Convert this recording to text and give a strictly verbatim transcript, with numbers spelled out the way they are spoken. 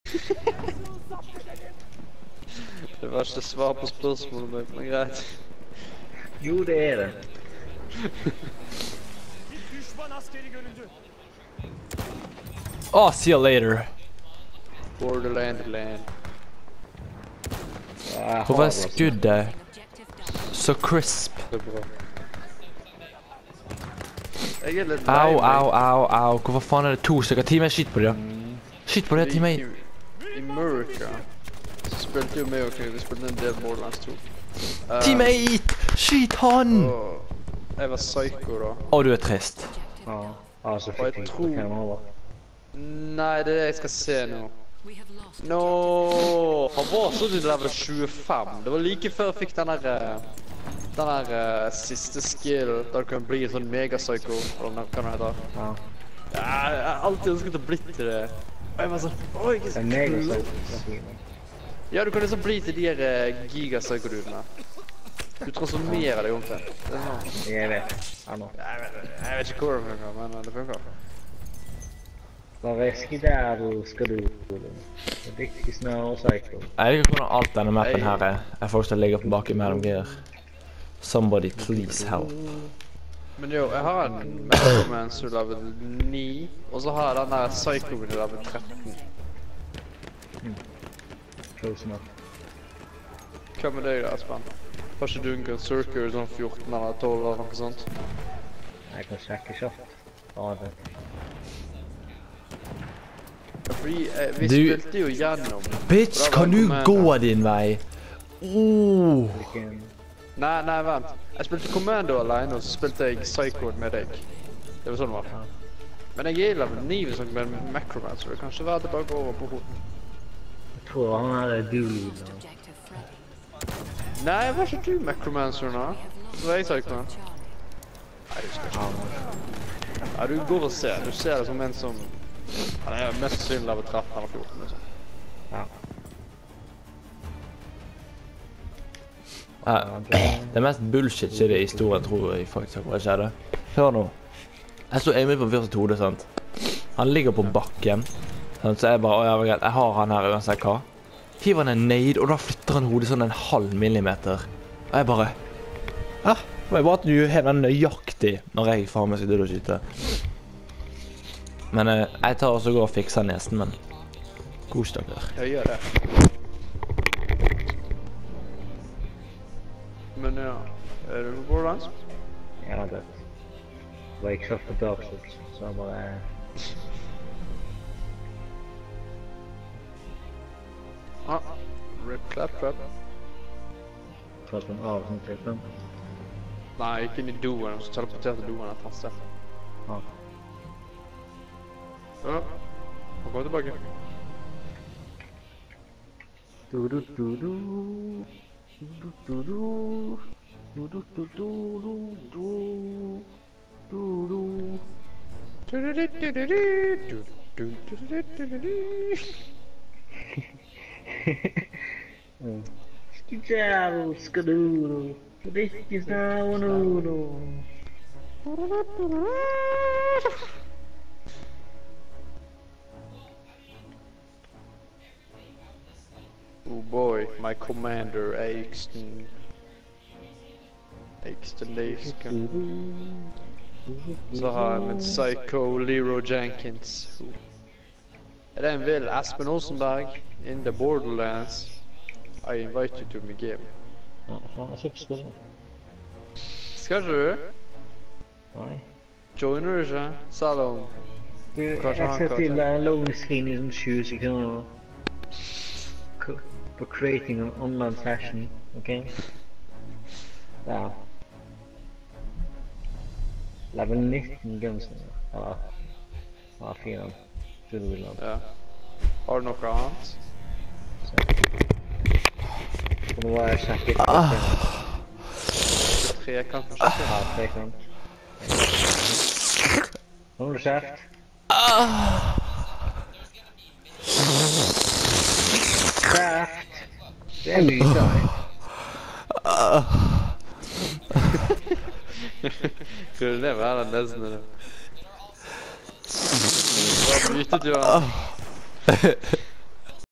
Det var ikke svar på spørsmålet mitt, men greit. Jo, det er det. Oh, see you later. Borderland land. Hvorfor er skuddet så crisp? Det er bra. Jeg er litt lei Au, meg. au, au, au. Hvorfor faen er det to stykker? Teamet, skyt på det. Skyt på det, teamet. I America så spilte jo meg og vi spilte en del Borderlands to. Uh, Teamet! Skyt han! og jeg var psycho da. Å, du er trist. Ja, altså Og fikk jeg jeg tror... på kamera. Nei, det er det jeg skal se nå. Nå, han var sånn i level tjuefem. Det var like før jeg fikk den der... eh, Den der uh, siste skill, der du kan bli en sånn mega-psycho, eller hva det heter. Ja. Ja, jeg har alltid ønsket å bli til det. Og jeg var sånn, oi, ikke Det så er meg kul. også. Ja, du kan liksom bli til de her uh, giga-psycho-dudene. Du transformerer deg om til. Det er sånn. Jeg vet. Ja, nå. Jeg vet, jeg vet ikke hvor det funker, men uh, det funker. Hva væske der skal du? Det er riktig snarere psycho. Jeg liker hvordan alt denne mappen her er. Jeg får lyst til å ligge på bakken mellom gear. Somebody please help. Men jo, jeg har en Metromancer level ni, og så har jeg den der Psycho-en i level tretten. Close enough. Hva med deg da, Espen? Har ikke du en Berserker sånn fjorten eller tolv eller noe sånt? Jeg kan sjekke kjapt. Ja, det. Ja, fordi eh, vi Du- spilte jo gjennom... Bitch, Da var kan jeg du commander. gå din vei? Oh. Hvilken... Nei, nei, vent. Jeg spilte Commando alene, og så spilte jeg Psycho med deg. Det var sånn det var. Men jeg er i level ni hvis jeg med Macromancer. Det kan ikke være tilbake over på hoden. Jeg tror han er duel. Nei, var ikke du Macromancer nå? Så var jeg Psycho. Nei, jeg husker ikke. Ja, du går og ser. Du ser det som en som... Han er mest sannsynlig level tretten eller fjorten, liksom. Ja. Eh, Det mest bullshit shit i historien tror jeg faktisk har skjedd. Hør nå. Jeg står Emil på første hode, sant? Han ligger på bakken. Sant? Så jeg bare, å ja, greit, jeg har han her uansett hva. Hiver han en nade, og da flytter han hodet sånn en halv millimeter. Og jeg bare... Ja, det var bare at du gjør den nøyaktig når jeg faen meg sitter og skyter. Men eh, jeg tar også og går og fikser nesen, men... Kos dere. Jeg gjør det. Men ja, er du på Borderlands? Ja, det. Det var ikke kjøpt på Dark Souls, så jeg bare... Ah, rip, clap, clap. Tatt den av sånn typen. Nei, ikke inn i doen, så teleporterte doen et annet sted. Ja. Ja, han kommer tilbake. Du du du du. Du du du. Du du du du du du. Du du. Skidjævel skal du. Du ikke snarere nu. Oh boy, my commander, Ekston. Ekston Leisken. Så har jeg min Psycho Leroy Jenkins. Er det en vill Espen Olsenberg in the Borderlands? I invite you to my game. Ja, faen, jeg skal ikke spille. Skal du? Nei. Joiner du ikke? Selv om... Du, jeg Kanskje han skal kan- til uh, loading screen i sånn tjue sekunder. Co- For creating an online session, ok? Ja. Level nitten gunsen, eller... Ja, fire. Du vil ha. Ja. Har du noe annet? Så nå var jeg sjekket. Trekant med Ja, skikkelig. trekant. Nå har du kjeft. Kjeft! Det er mye deg. Tror du det var den nesten det? Hva byttet du av?